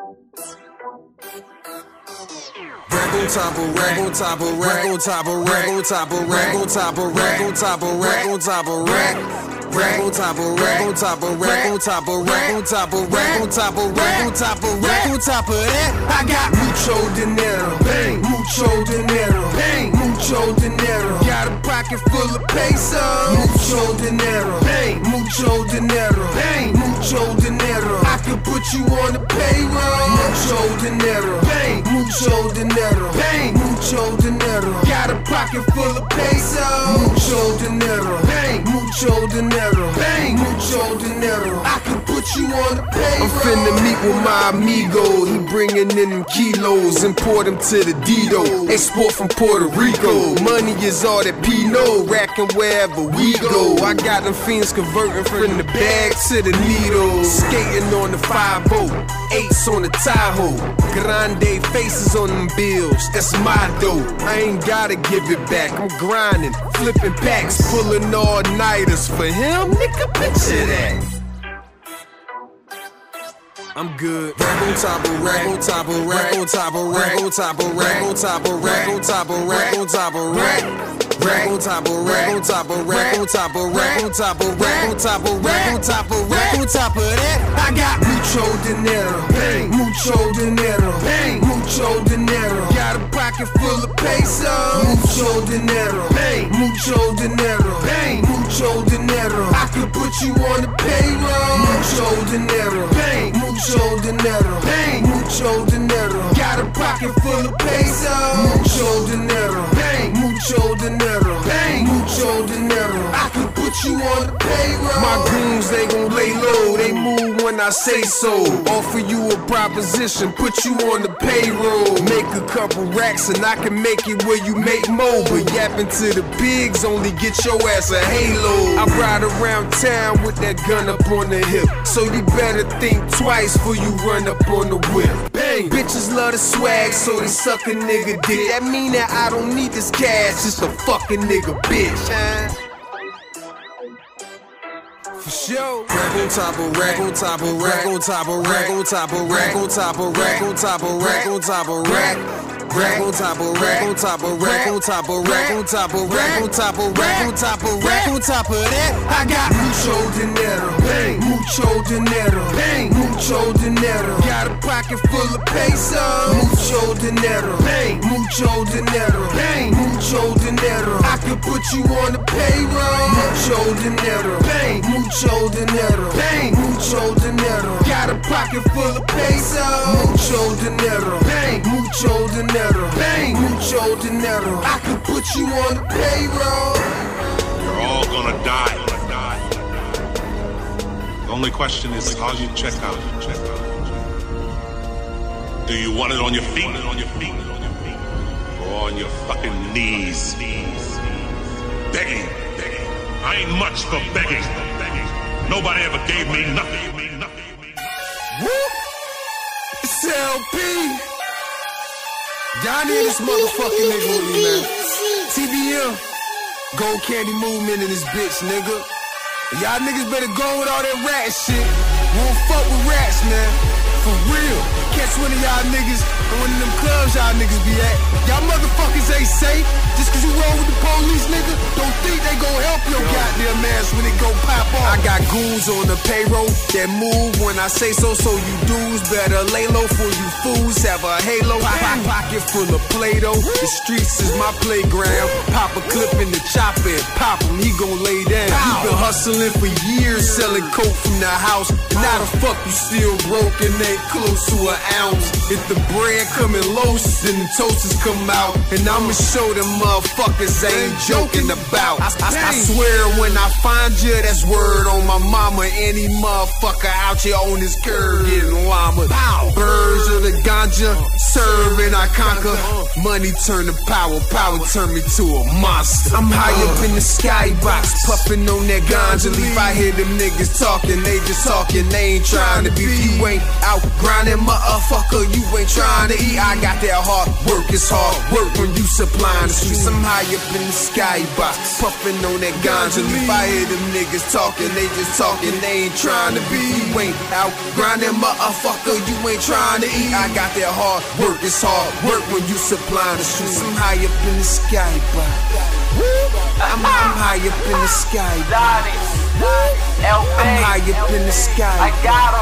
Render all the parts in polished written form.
Rack on top of rack on top of rack on top of rack on top of rack on top of rack on top of rack on top of rack. Rack on top of rack on top of rack on top of rack on top of rack on top of rack on top of rack on top of that. I got mucho dinero, bang, mucho dinero, bang, mucho dinero. Got a pocket full of pesos, mucho dinero, bang, mucho dinero, bang, mucho dinero. I could put you on the payroll, mucho dinero, bang, mucho dinero, bang, mucho dinero. Got a pocket full of pesos, mucho dinero, bang, mucho dinero. Bang, mucho dinero. I can put you on the payroll. I'm finna meet with my amigo. He bringing in them kilos, import them to the Dido. Export from Puerto Rico. Money is all that P know, racking wherever we go. I got them fiends converting from the bag to the needle. Skating on the 5-0, 8s on the Tahoe. Grande faces on them bills, that's my dough. I ain't gotta give it back, I'm grinding, flipping packs, pulling all-nighters for him. Nigga, picture that. I'm good. Rack on top of rack on top of rack on top of rack on top of rack on top of rack on top of rack on top of rack. Rack on top of rack on top of rack on top of rack on top of rack on top of rack on top of rack on top of that. I got mucho dinero, bang, mucho dinero, bang, mucho dinero. Got a pocket full of pesos, mucho dinero, bang, mucho dinero, bang, mucho dinero. I could put you on the payroll, mucho dinero, bang, mucho dinero, bang, mucho dinero. Got a pocket full of pesos, mucho dinero, bang, mucho dinero, bang, mucho dinero. I could put you on the payroll. My goons, they gon' lay low, they move when I say so. Offer you a proposition, put you on the payroll. Make a couple racks and I can make it where you make more. But yapping to the pigs only get your ass a halo. I ride around town with that gun up on the hip, so you better think twice before you run up on the whip. Bang! Bitches love the swag, so they suck a nigga dick. That mean that I don't need this cash, just a fucking nigga bitch. For sure. Rack on top of rack on top of rack on top of rack on top of rack on top of rack on top of rack on top of rack. Rack on top of rack on top of rack on top of rack on top of rack on top of rack on top of rack on top of that. I got mucho dinero, bang, mucho dinero, bang, mucho dinero. Got a pocket full of pesos, mucho dinero, bang, mucho dinero, bang, mucho dinero. I could put you on the payroll, mucho dinero, bang, mucho dinero, bang, mucho dinero. Got a pocket full of pesos, mucho dinero, bang, mucho dinero. Bang, mucho dinero. I could put you on the payroll. You're all gonna die. The only question is how you check out. Do you want it on your feet? Or on your fucking knees? Begging. I ain't much for begging. Nobody ever gave me nothing. Whoop! It's LP. Y'all need this motherfucking nigga with me, man. TBM, Gold Candy Movement in this bitch, nigga. Y'all niggas better go with all that rat shit. We don't fuck with rats, man. For real. Catch one of y'all niggas in one of them clubs y'all niggas be at. Y'all motherfuckers ain't safe. Just cause you roll with the police, nigga, don't think they gon' help your goddamn ass when it go pop off. I got goons on the payroll that move when I say so, so you dudes better lay low for you fools have a halo. Pocket full of Play-Doh. The streets is my playground. Pop a clip in the chopper and pop him, he gon' lay down. You been hustling for years, selling coke from the house. Now the fuck you still broke and ain't close to an ounce. If the bread coming loose, then the toasters come out, and I'ma show them motherfuckers I ain't joking about. I swear when I find you, that's word on my mama. Any motherfucker out here on this curb getting llama. Birds of the ganja soldier, serve and I conquer. Money turn to power, power turn me to a monster. I'm high up in the skybox, puffing on that ganja leaf. I hear them niggas talking, they just talking, they ain't trying to beef. You ain't out grinding, motherfucker, you ain't trying to eat. I got that hard work, it's hard work when you supplying the streets. I'm high up in the skybox, puffing on that ganja leaf. I hear them niggas talking, they just talking, they ain't trying to beef. You ain't out grinding, motherfucker, you ain't trying to eat. I got that hard work, it's hard work when you supplying the streets. I'm high up in the skybox. I'm high up in the skybox. I'm high up in the skybox.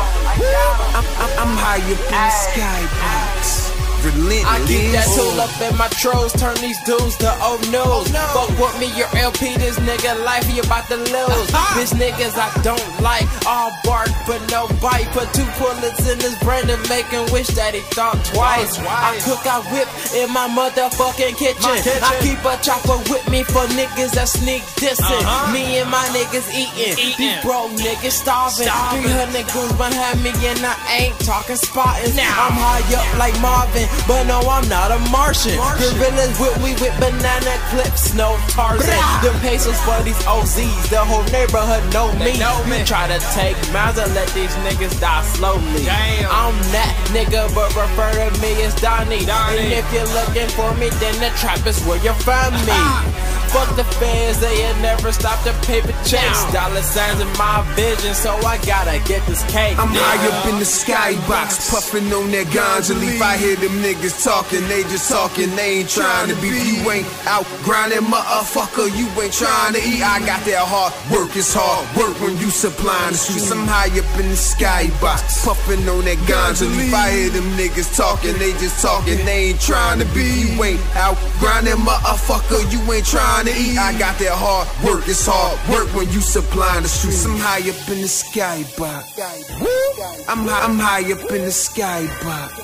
I'm high up in the skybox. Relentless. I keep that tool up in my trolls, turn these dudes to old news. Fuck with me, your LP, this nigga life, he about to lose. Bitch niggas I don't like, all bark but no bite. Put 2 bullets in his brain and make him wish that he thought twice. I cook, I whip in my motherfucking kitchen. I keep a chopper with me for niggas that sneak dissing. Me and my niggas eating. These broke niggas starving. 300 goons behind me and I ain't talking spotting. I'm high up like Marvin, but no, I'm not a Martian. Gorillas with me with banana clips, no Tarzan. The pesos for these OZs, the whole neighborhood know me. Try to take miles and let these niggas die slowly. I'm that nigga, but refer to me as Donnie. And if you're looking for me, then the trap is where you find me. Fuck the fans, they had never stopped the paper checks. Dollar signs in my vision, so I gotta get this cake. I'm high up in the skybox, puffing on that ganja leaf. I hear them niggas talking, they just talking, they ain't trying to beef. You ain't out grinding, motherfucker, you ain't trying to eat. I got that hard work, it's hard work when you supplying the streets. I'm high up in the skybox, puffing on that ganja leaf. I hear them niggas talking, they just talking, they ain't trying to beef. You ain't out grinding, motherfucker, you ain't trying to eat. I got that hard work, it's hard work when you supplying the streets. I'm high up in the skybox. I'm high up in the skybox.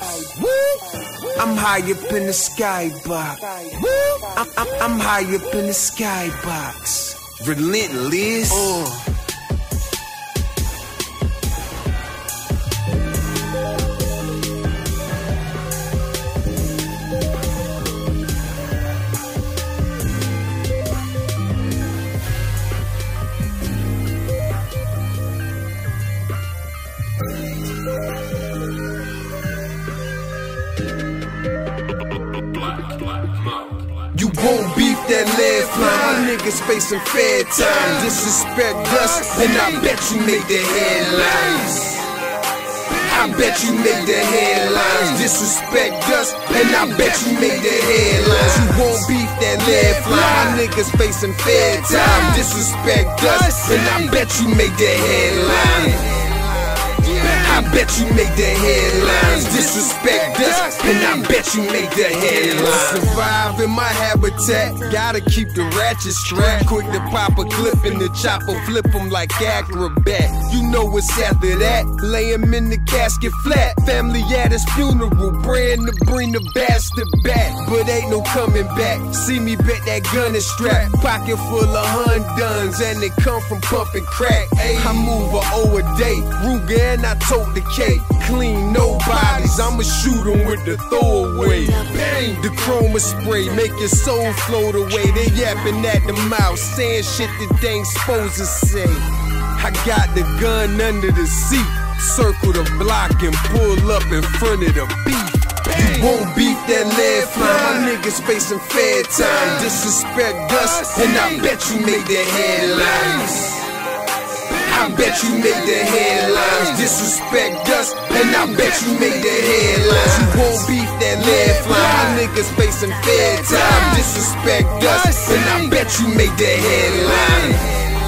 I'm high up in the skybox. I'm high up in the skybox. Relentless. You won't beef that lead fly. My niggas facing fair time. Disrespect us, and I bet you make the headlines. I bet you make the headlines. Disrespect us, and I bet you make the headlines. You won't beef that lead fly. My niggas facing fair time. Disrespect us, and I bet you make the headlines. I bet you make the headlines. Disrespect us, and I bet you make the headlines. Survive in my habitat, gotta keep the ratchet strapped. Quick to pop a clip in the chopper, flip them like acrobat. You know what's after that, lay him in the casket flat. Family at his funeral, praying to bring the bastard back. But ain't no coming back, see me bet that gun is strapped. Pocket full of Honduns, and they come from pumping crack. I move a O a day, Ruger and I tote the cake. Clean, no bodies, I'ma shoot them with the throwaway. Bang, the chroma spray, make your soul float away. They yapping at the mouth, saying shit that they ain't supposed to say. I got the gun under the seat, circle the block and pull up in front of the beef. You won't beef that lead fly. My niggas facing fair time. Disrespect us, and I bet you make the headlines. I bet you make the headlines. Disrespect us, and I bet you make the headlines. You won't beef that lead fly. My niggas facing fair time. Disrespect us, and I bet you make the headlines.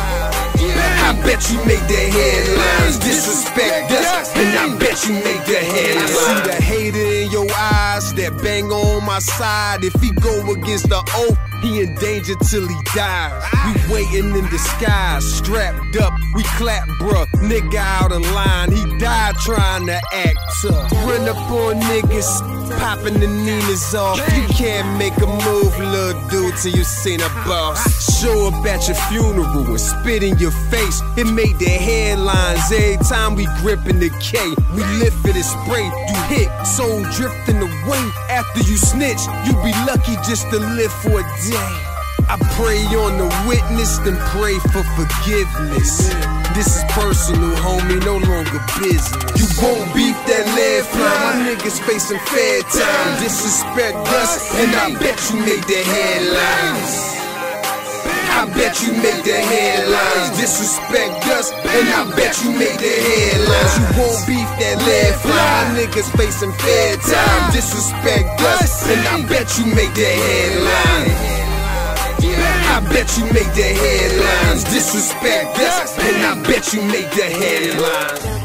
I bet you make the headlines. Disrespect us, and I bet you make the headlines. I see the hater in your eyes that bang on my side. If he go against the oath, he in danger till he dies. We waiting in the sky, strapped up, we clap, bruh. Nigga out of line, he died trying to act tough. Run up on niggas, Popping the Nina's off. You can't make a move, little dude, till you seen a boss. Show up at your funeral and spit in your face. It made the headlines every time we grippin' the K. We lift it and spray. You hit, soul drifting away. After you snitch, you be lucky just to live for a day. I pray on the witness, then pray for forgiveness. This is personal, homie, no longer business. You won't beat that lead fly, my niggas facing fair time. Disrespect us, and I bet you made the headlines. I bet you made the headlines. Disrespect us, and I bet you made the headlines. You won't beef that lead fly, my niggas facing fair time. Disrespect us, and I bet you made the headlines. I bet you made the headlines. Disrespect us, and I bet you made the headlines.